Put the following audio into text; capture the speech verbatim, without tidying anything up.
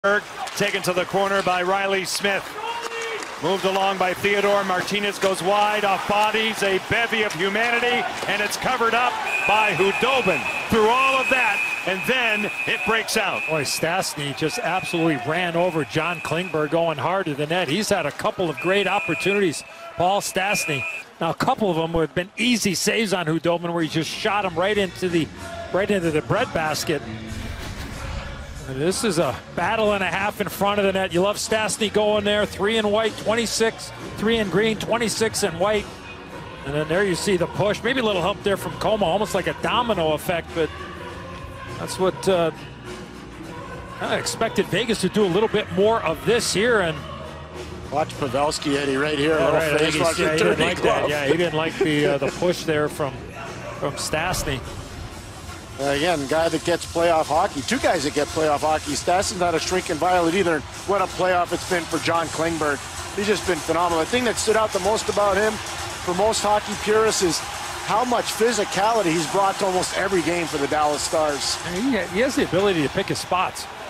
Taken to the corner by Riley Smith. Moved along by Theodore. Martinez goes wide off bodies. A bevy of humanity, and it's covered up by Hudobin. Through all of that, and then it breaks out. Boy, Stastny just absolutely ran over John Klingberg going hard to the net. He's had a couple of great opportunities, Paul Stastny. Now, a couple of them have been easy saves on Hudobin, where he just shot him right into the right into the breadbasket. And this is a battle and a half in front of the net. You love Stastny going there, three in white, twenty-six, three in green, twenty-six in white. And then there you see the push. Maybe a little help there from Como, almost like a domino effect, but that's what uh, I expected Vegas to do a little bit more of this here. And watch Pavelski, Eddie, right here. yeah, a right, face yeah, he didn't like glove. that. Yeah, he didn't like the uh, the push there from from Stastny. Uh, again, guy that gets playoff hockey. Two guys that get playoff hockey. Stastny's not a shrinking violet either. And what a playoff it's been for John Klingberg. He's just been phenomenal. The thing that stood out the most about him, for most hockey purists, is how much physicality he's brought to almost every game for the Dallas Stars. I mean, he has the ability to pick his spots.